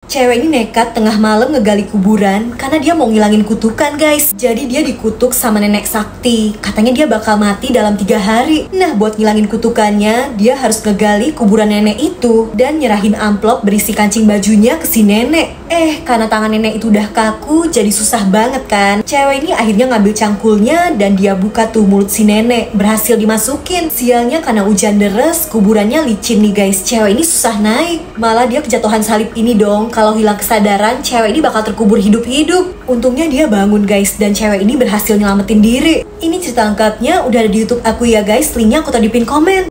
Cewek ini nekat tengah malam ngegali kuburan karena dia mau ngilangin kutukan guys. Jadi dia dikutuk sama nenek sakti. Katanya dia bakal mati dalam 3 hari. Nah buat ngilangin kutukannya, dia harus ngegali kuburan nenek itu dan nyerahin amplop berisi kancing bajunya ke si nenek. Karena tangan nenek itu udah kaku, jadi susah banget kan. Cewek ini akhirnya ngambil cangkulnya dan dia buka tuh mulut si nenek. Berhasil dimasukin. Sialnya karena hujan deres, kuburannya licin nih guys. Cewek ini susah naik. Malah dia kejatuhan salib ini dong. Kalau hilang kesadaran, cewek ini bakal terkubur hidup-hidup. Untungnya dia bangun guys, dan cewek ini berhasil nyelamatin diri. Ini cerita lengkapnya udah ada di YouTube aku ya guys. Linknya aku taruh di pin komen.